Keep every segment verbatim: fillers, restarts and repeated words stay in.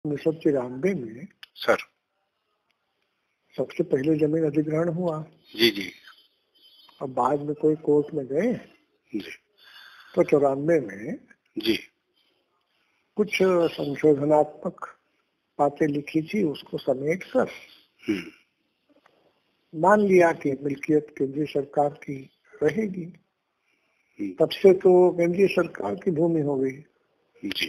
उन्नीस सौ तिरानवे में सर सबसे पहले जमीन अधिग्रहण हुआ। जी जी और बाद में कोई कोर्ट में गए जी तो चौरानवे में जी कुछ संशोधनात्मक बातें लिखी थी, उसको समेट कर मान लिया कि मिल्कियत केंद्रीय सरकार की रहेगी। तब से तो केंद्रीय सरकार की भूमि हो गई जी।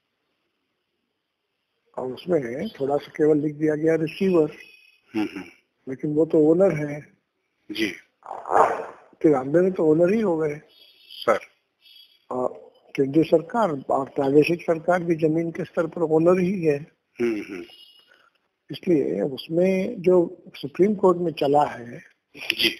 और उसमें थोड़ा सा केवल लिख दिया गया रिसीवर, लेकिन वो तो ओनर है जी। तिरानवे में तो ओनर ही हो गए सर। और केंद्रीय सरकार और प्रादेशिक सरकार भी जमीन के स्तर पर ओनर ही है। इसलिए उसमें जो सुप्रीम कोर्ट में चला है जी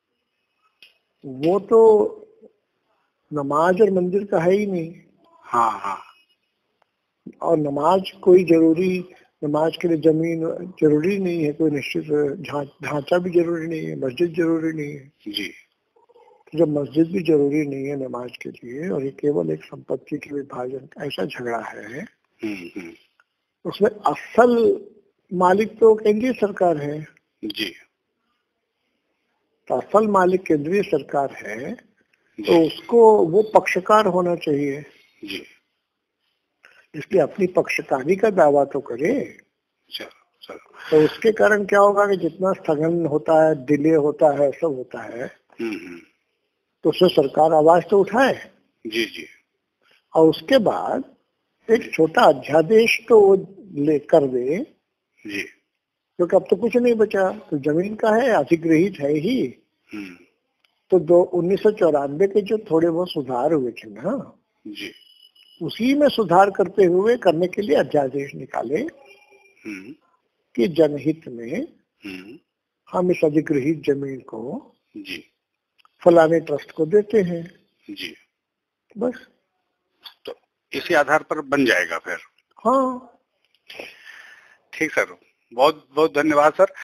वो तो नमाज और मंदिर का है ही नहीं। हाँ हाँ। और नमाज कोई जरूरी, नमाज के लिए जमीन जरूरी नहीं है, कोई निश्चित ढांचा भी जरूरी नहीं है, मस्जिद जरूरी नहीं है जी। तो जब मस्जिद भी जरूरी नहीं है नमाज के लिए और ये केवल एक संपत्ति के विभाजन का ऐसा झगड़ा है, उसमें असल मालिक तो केंद्रीय सरकार है जी। तो असल मालिक केंद्रीय सरकार है तो उसको वो पक्षकार होना चाहिए जी। इसलिए अपनी पक्षकारी का दावा तो करे। चलो चलो। तो उसके कारण क्या होगा कि जितना स्थगन होता है, डिले होता है, सब होता है, तो उससे सरकार आवाज तो उठाए। जी जी। और उसके बाद एक छोटा अध्यादेश तो वो ले कर दे जी। क्योंकि अब तो कुछ नहीं बचा, तो जमीन का है, अधिग्रहित है ही। तो दो उन्नीस सौ चौरानवे के जो थोड़े बहुत सुधार हुए थे ना जी, उसी में सुधार करते हुए करने के लिए अध्यादेश निकाले कि जनहित में हम इस अधिग्रहित जमीन को जी फलाने ट्रस्ट को देते हैं। जी। बस तो इसी आधार पर बन जाएगा फिर। हाँ ठीक सर, बहुत बहुत धन्यवाद सर।